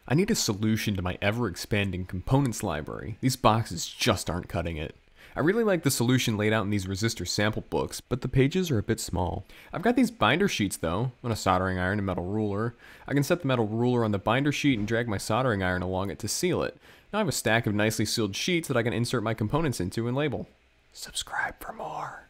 I need a solution to my ever-expanding components library. These boxes just aren't cutting it. I really like the solution laid out in these resistor sample books, but the pages are a bit small. I've got these binder sheets though, on a soldering iron and metal ruler. I can set the metal ruler on the binder sheet and drag my soldering iron along it to seal it. Now I have a stack of nicely sealed sheets that I can insert my components into and label. Subscribe for more.